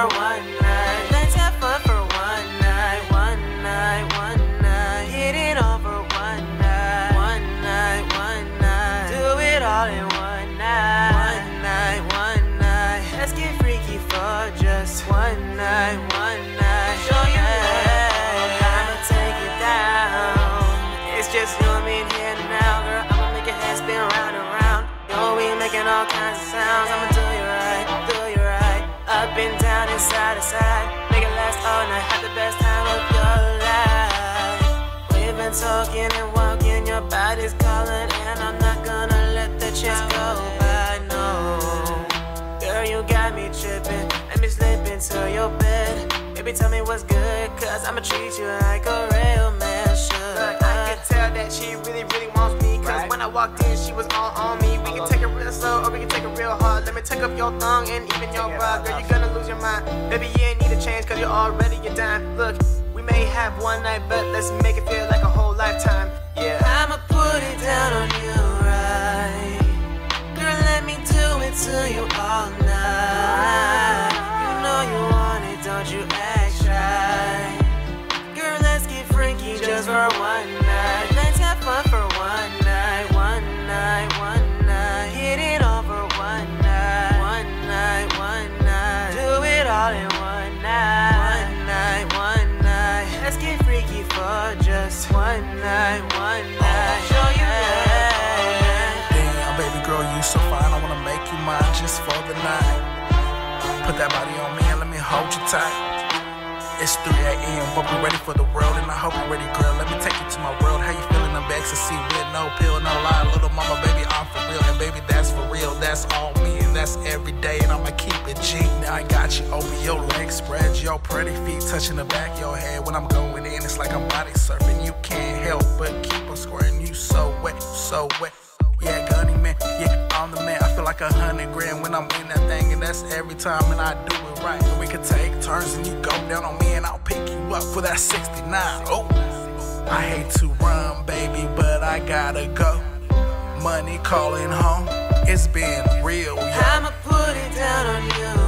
one night. Let's have fun for one night, one night, one night. Get it on for one night, one night, one night. Do it all in one night, one night, one night. Let's get freaky for just one night, one night. Show you love, I'ma take it down. It's just you and me in here now, girl. I'ma make your head spin round and round. Yo, we making all kinds of sounds. I'ma do you right, do you right. Up and down and side to side. Make it last all night. Have the best time of your life. We've been talking and walking. Your body's calling, and I'm not gonna let the chance go by. No, girl, you got me tripping. Let me slip into your bed. Baby, tell me what's good, cause I'ma treat you like a real man should. Look, I can tell that she really, really wants me. Cause when I walked in, she was all on me. We can take it real slow or we can take it real hard. Let me take up your thong and even your bra. Girl, you're gonna lose your mind. Baby, you ain't need a change cause you're already your dime. Look, we may have one night, but let's make it feel like a whole lifetime. Yeah, I'ma put it down on you right. Girl, let me do it to you all night. You know you want it, don't you act shy. Girl, let's get freaky just for one night. Let's have fun for one night, one night, one night. Get it on for one night, one night, one night. Do it all in one night, one night, one night. Let's get freaky for just one night, one night. Show you love. Damn, baby girl, you so fine. I wanna make you mine just for the night. Put that body on me and let me hold you tight. It's 3 a.m., but we're ready for the world, and I hope you're ready, girl. Let me take you to my world. How you feeling? I'm ecstasy with no pill, no lie. Little mama, baby, I'm for real, and baby, that's for real. That's all me, and that's every day, and I'ma keep it G. Now I got you over your legs, spread your pretty feet, touching the back of your head. When I'm going in, it's like I'm body surfing. You can't help but keep on squirting. You so wet, so wet. Yeah, Gunny man, yeah, I'm the man. I feel like 100 grand when I'm in that thing, and that's every time, and I do it right. And we can take turns, and you go down on me, and I'll pick you up for that 69. Oh, I hate to run, baby, but I gotta go. Money calling home, it's been real, yeah. I'ma put it down on you